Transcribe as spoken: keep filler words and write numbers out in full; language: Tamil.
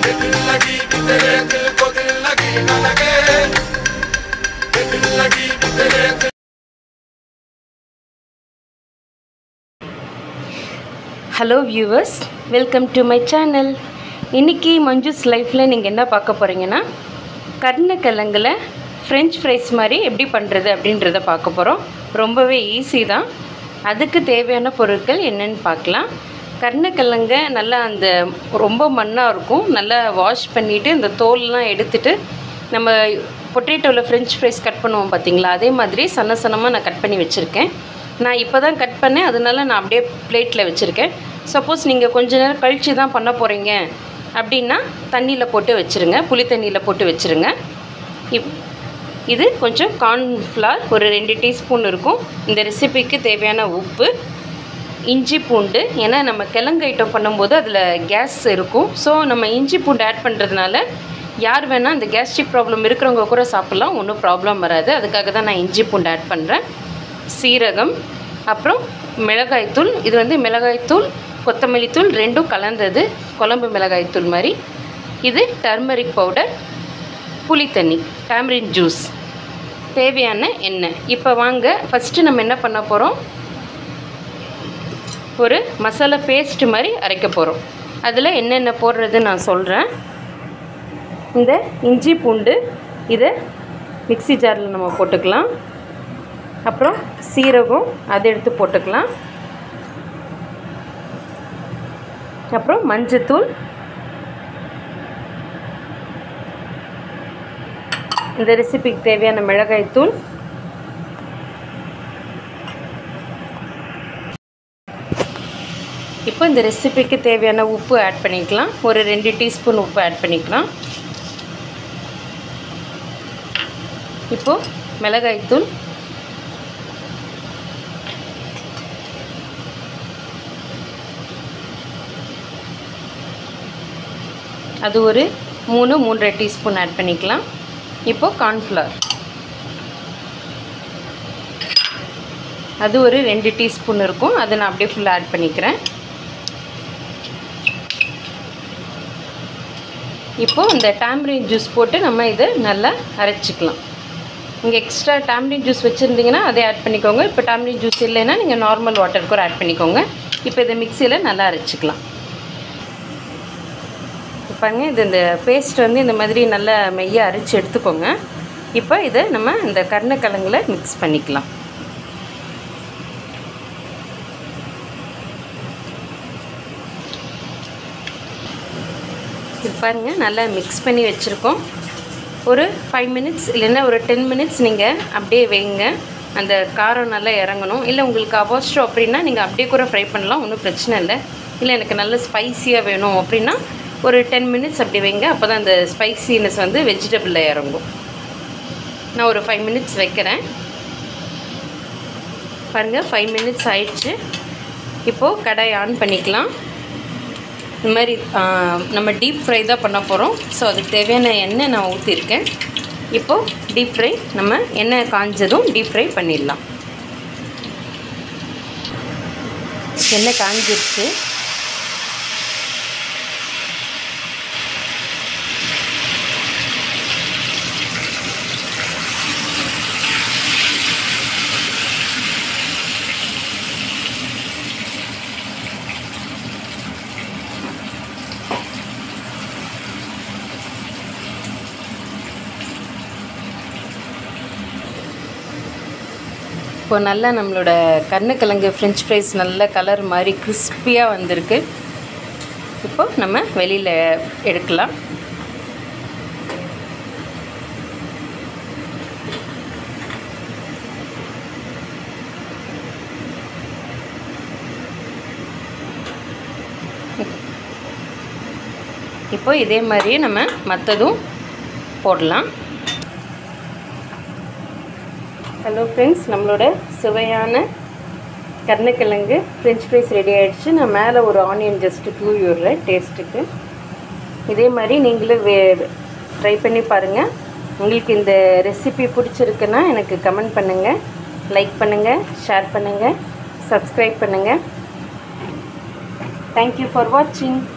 Hello viewers, welcome to my channel. இன்னைக்கு மஞ்சுஸ் லைஃப்ல நீங்க என்ன பார்க்க போறீங்கன்னா கர்ணக்கிழங்குல French fries மாதிரி எப்படி பண்றது அப்படின்றத பார்க்க போறோம். ரொம்பவே ஈஸி தான். அதுக்கு தேவையான பொருட்கள் என்னன்னு பார்க்கலாம். கர்ணக்கிழங்க நல்லா அந்த ரொம்ப மண்ணா இருக்கும். நல்லா வாஷ் பண்ணிட்டு அந்த தோல்லாம் எடுத்துட்டு நம்ம பொட்டேட்டோல French fries கட் பண்ணுவோம் பாத்தீங்களா, அதே மாதிரி சன்ன சன்னமா நான் கட் பண்ணி வச்சிருக்கேன். நான் இப்போதான் கட் பண்ணேன், அதனால நான் அப்படியே பிளேட்ல வச்சிருக்கேன். சப்போஸ் நீங்க கொஞ்ச நேரம் கழிச்சு தான் பண்ண போறீங்க அப்படினா தண்ணில போட்டு வெச்சிருங்க, புளி தண்ணில போட்டு வெச்சிருங்க. இது கொஞ்சம் corn flour ஒரு ரெண்டு டீஸ்பூன் இருக்கும். இந்த ரெசிபிக்கு தேவையான உப்பு, இஞ்சி பூண்டு, ஏனா நம்ம கிழங்கு ஐட்டம் பண்ணும்போது அதுல கேஸ் இருக்கும். சோ நம்ம இஞ்சி பூண்டு ஆட் பண்றதுனால யார் வேணா இந்த கேஸ்ட்ரிக் ப்ராப்ளம் இருக்குறவங்க கூட சாப்பிடலாம், ஒண்ணும் ப்ராப்ளம் வராது. அதுக்காக தான் நான் இஞ்சி பூண்டு ஆட் பண்றேன். சீரகம், அப்புறம் மிளகாய் தூள். இது வந்து மிளகாய் தூள், கொத்தமல்லி தூள் ரெண்டும் கலந்தது, குழம்பு மிளகாய் தூள் மாதிரி. இது டர்மரிக் பவுடர், புளி தண்ணி, டாமரின் ஜூஸ், தேவையான எண்ணெய். இப்போ வாங்க ஃபர்ஸ்ட் நம்ம என்ன பண்ண போறோம், ஒரு மசாலா பேஸ்ட் மாதிரி அரைக்க போறோம். அதுல என்னென்ன போடுறது நான் சொல்றேன். இந்த இஞ்சி பூண்டு இத மிக்ஸி ஜார்ல நம்ம போட்டுக்கலாம். அப்புறம் சீரகம் அதை எடுத்து போட்டுக்கலாம். அப்புறம் மஞ்சள் தூள், இந்த ரெசிபிக்கு தேவையான மிளகாய் தூள், இப்போ இந்த ரெசிபிக்கு தேவையான உப்பு ஆட் பண்ணிக்கலாம். ஒரு ரெண்டு டீஸ்பூன் உப்பு ஆட் பண்ணிக்கலாம். இப்போ மிளகாய் தூள், அது ஒரு மூணு மூன்றரை டீஸ்பூன் ஆட் பண்ணிக்கலாம். இப்போ corn flour, அது ஒரு ரெண்டு டீஸ்பூன் இருக்கும். அதை நான் அப்படியே ஃபுல்லா ஆட் பண்ணிக்கிறேன். இப்போ இந்த டாமரின் ஜூஸ் போட்டு நம்ம இதை நல்லா அரைச்சிக்கலாம். நீங்க எக்ஸ்ட்ரா டாமரின் ஜூஸ் வச்சிருந்தீங்கன்னா அதை ஆட் பண்ணிக்கோங்க. இப்போ டாமரின் ஜூஸ் இல்லைன்னா நீங்க நார்மல் வாட்டர் கூட ஆட் பண்ணிக்கோங்க. இப்போ இதை மிக்ஸில நல்லா அரைச்சிக்கலாம். பாருங்க, இது இந்த பேஸ்ட் வந்து இந்த மாதிரி நல்லா மையா அரைச்சு எடுத்துக்கோங்க. இப்போ இதை நம்ம இந்த கர்ணக்கிழங்குல மிக்ஸ் பண்ணிக்கலாம். இது பாருங்க நல்லா மிக்ஸ் பண்ணி வச்சிருக்கோம். ஒரு ஃபைவ் மினிட்ஸ் இல்லைன்னா ஒரு டென் மினிட்ஸ் நீங்க அப்படியே வைங்க. அந்த காரம் நல்லா இறங்கணும். இல்லை உங்களுக்கு அவாஸ்டோ அப்படின்னா நீங்க அப்படியே கூட ஃப்ரை பண்ணலாம், ஒன்றும் பிரச்சனை இல்லை. இல்லை எனக்கு நல்ல ஸ்பைசியா வேணும் அப்படின்னா ஒரு டென் மினிட்ஸ் அப்படி வைங்க. அப்பதான் அந்த ஸ்பைசினஸ் வந்து வெஜிடபிள்ல இறங்கும். நான் ஒரு ஃபைவ் மினிட்ஸ் வைக்கிறேன். பாருங்க ஃபைவ் மினிட்ஸ் ஆயிடுச்சு. இப்போ கடாய் ஆன் பண்ணிக்கலாம். இந்த மாதிரி நம்ம டீப் ஃப்ரை தான் பண்ண போறோம். ஸோ அதுக்கு தேவையான எண்ணெய் நான் ஊற்றிருக்கேன். இப்போ டீப் ஃப்ரை நம்ம எண்ணெய் காஞ்சதும் டீப் ஃப்ரை பண்ணிடலாம். எண்ணெய் காஞ்சிருச்சு. இப்போ நல்லா நம்மளோட கர்ணக்கிழங்கு French fries நல்ல கலர் மாதிரி கிறிஸ்பியா வந்திருக்கு. இப்போ நம்ம வெளியில எடுக்கலாம். இப்போ இதே மாதிரியே நம்ம மத்ததும் போடலாம். ஹலோ ஃப்ரெண்ட்ஸ், நம்மளோட சுவையான கர்ணக்கிழங்கு French fries ரெடி ஆயிடுச்சு. நான் மேலே ஒரு ஆனியன் ஜஸ்ட் தூவி விடுறேன் டேஸ்ட்டுக்கு. இதே மாதிரி நீங்களும் ட்ரை பண்ணி பாருங்கள். உங்களுக்கு இந்த ரெசிபி பிடிச்சிருக்குன்னா எனக்கு கமெண்ட் பண்ணுங்கள், லைக் பண்ணுங்கள், ஷேர் பண்ணுங்கள், சப்ஸ்கிரைப் பண்ணுங்கள். தேங்க்யூ ஃபார் வாட்சிங்.